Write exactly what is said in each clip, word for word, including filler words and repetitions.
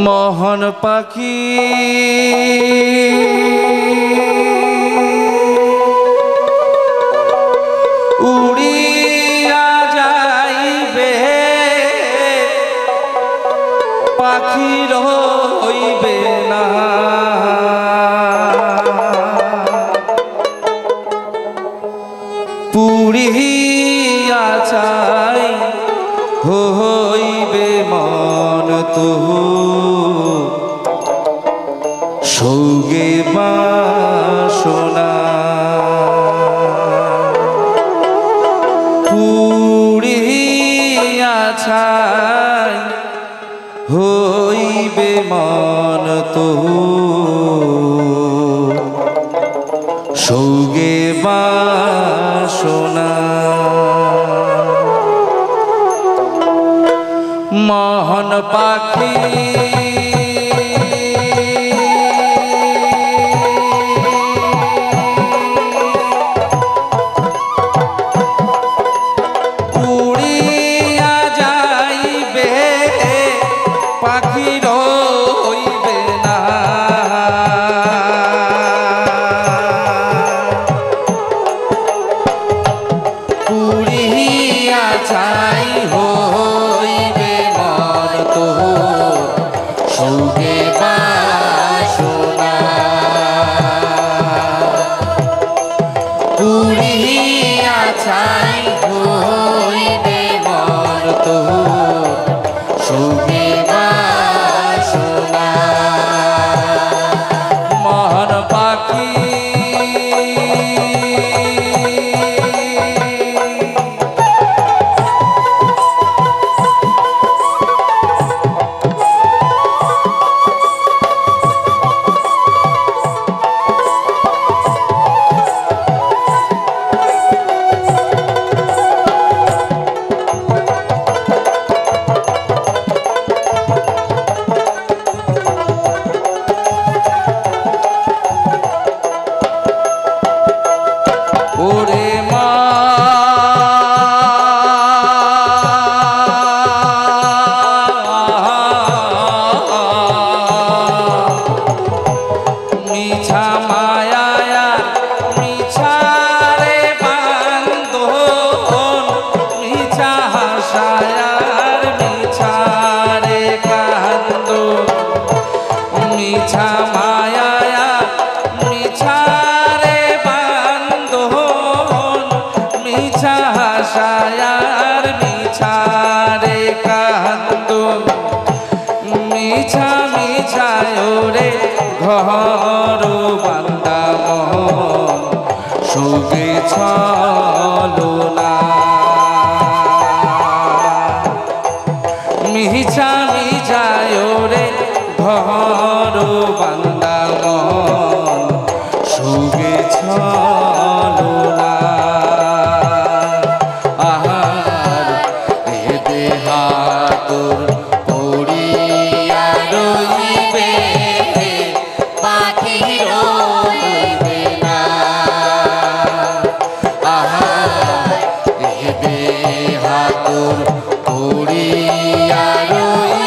মোহন পাখি উড়িয়া যাইবে পাখি রইবে না পুড়িয়া চাই হইবে মন তহু সৌগে বাসনা পুড়িয়া ছাই হইবে মন তহু সৌগে বাসনা মোহন পাখি উড়িয়া যাইবে পাখি রইবে না উড়িয়া যাই হইবে মন তহু সৌগে বাসনা উড়িয়া যাই হইবে মন তহু সৌগে বাসনা মোহন পাখি ওরে মা মিছা মায়া মিছা রে বান্ধন মিছা হাসায়ার মিছা রে কান্দ মিছা মায়া মিছা মিছা হাসায়ার মিছা রে কান্দ মিছা মিছা ওরে ঘর বান্দা মোহন সৌগে ছলনা মিছা মিছা ওরে ঘর বান্দা মোহন সৌগে ছলনা উড়িয়া রইবে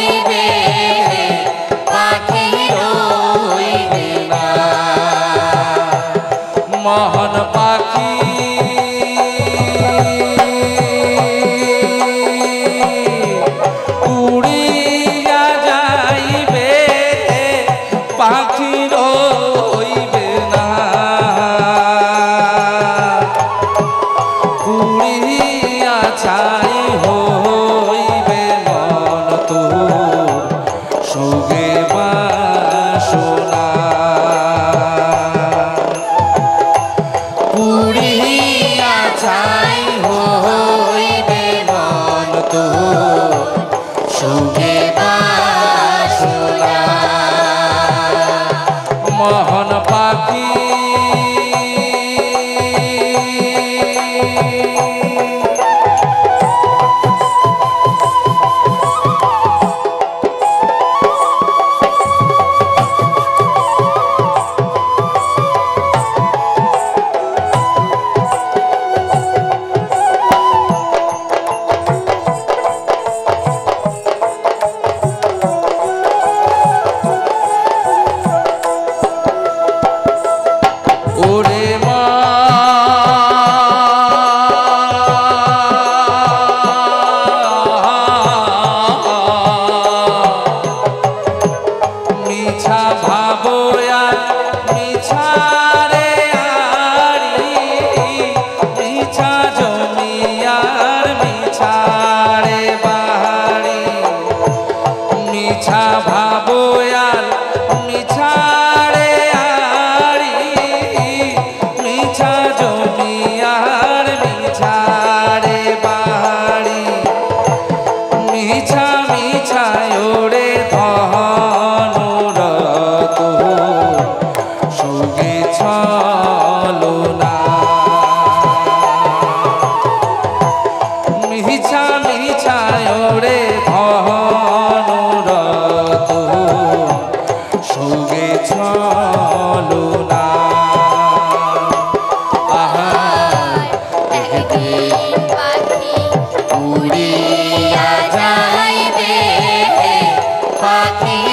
মিছা মিছায় ওরে ধনুরত সুগে ছলনা মিছা মিছায় ওরে ধনুরত সুগে ছলনা আহা একদিন পাখি উড়িয়া যাইবে পাখি